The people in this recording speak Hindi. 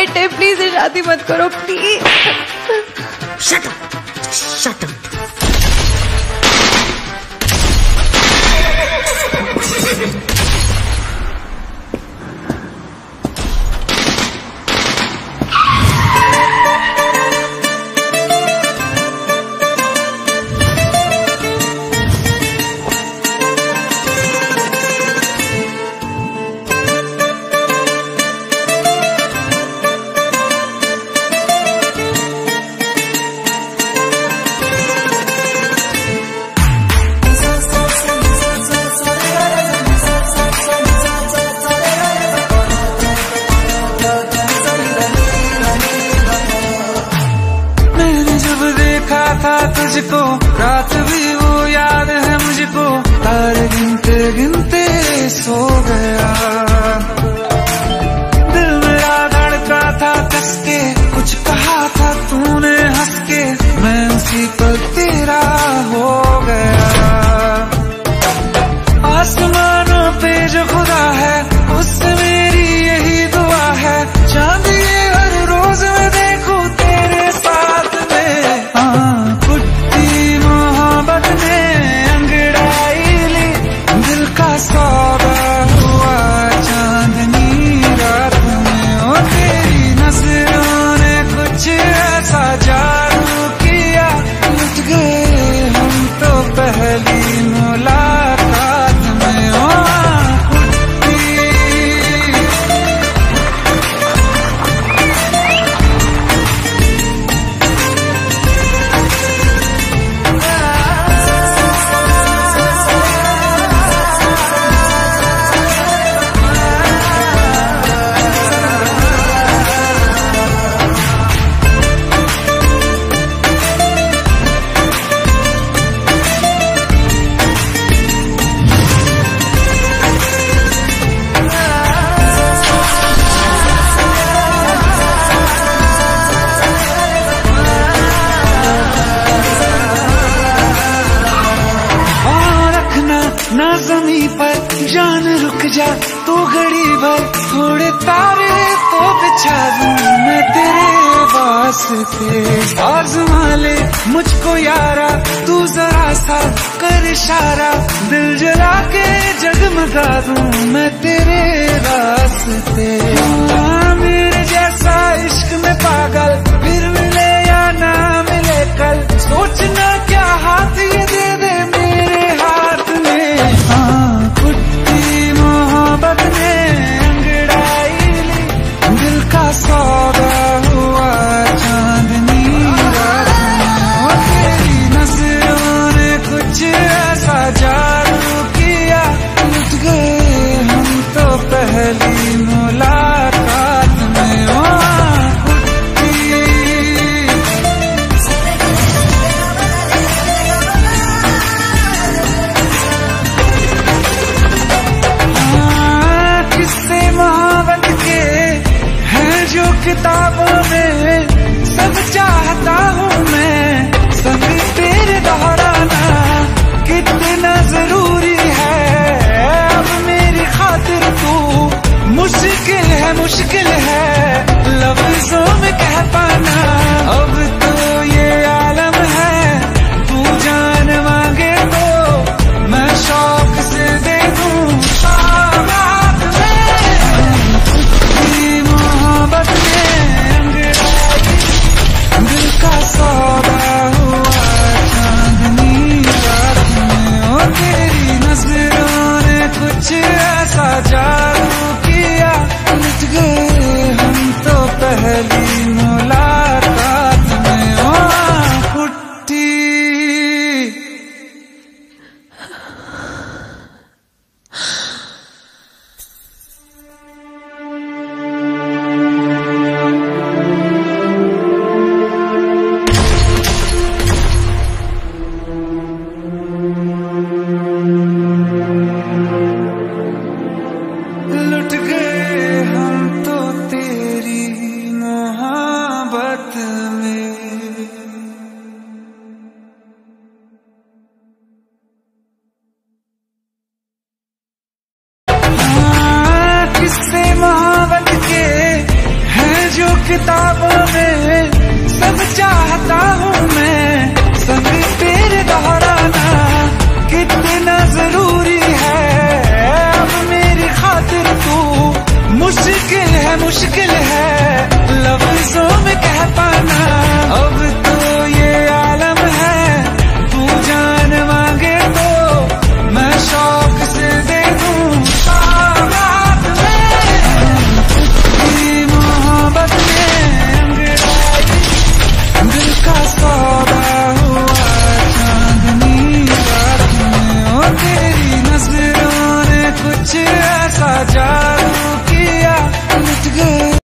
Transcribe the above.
पेट है, प्लीज शादी मत करो please. Shut up, shut up. था तुझको रात भी वो याद है मुझको, तारे गिनते गिनते सो गया। दिल मेरा धड़का था कसके, कुछ कहा था तूने हंस के, मैं उसी पर तेरा हो गया। आसमानों पे जो खुदा है उससे मेरी यही दुआ है, चांद ये हर रोज मैं देखूं तेरे साथ में। कुट्टी मोहब्बत ने अंगड़ाई ली, दिल का सौदा हुआ चांदनी रात में। ओ तेरी नजरों ने कुछ ऐसा जादू किया, लुट गए हम तो पहली मुलाकात में। ओ ना ज़मीं पर जान रुक जा तू घड़ी भर, थोड़े तारे तो बिछा दूं मैं तेरे वास्ते। आज़मा ले मुझको यारा तू जरा सा कर इशारा, दिल जला के जगमगा दूं मैं तेरे रास्ते। मेरे जैसा इश्क में पागल फिर मिले या ना मिले कल, सोचना क्या हाथ ये दे दे मेरे हाथ में। कुट्टी मोहब्बत ने अंगड़ाई ली, दिल का सौदा हुआ चांदनी रात में। तेरी नजरों ने कुछ ऐसा जादू किया, लुट गए हम तो पहली मुलाकात में। ओ किताबों में सब चाहता हूँ मैं, संग तेरे दोहराना कितना जरूरी है। अब मेरी खातिर तू मुश्किल है लफ्जों में कह पाना। अब तो ये आलम है, तू जान मांगे तो मैं शौक से दे दूँ। मोहब्बत दिल का सौदा हुआ चांदनी रात में। ओ तेरी नजरों ने कुछ ऐसा जादू किया, लुट गए हम तो पहली मुलाकात में। ओ कुट्टी लुट गए हम तो तेरी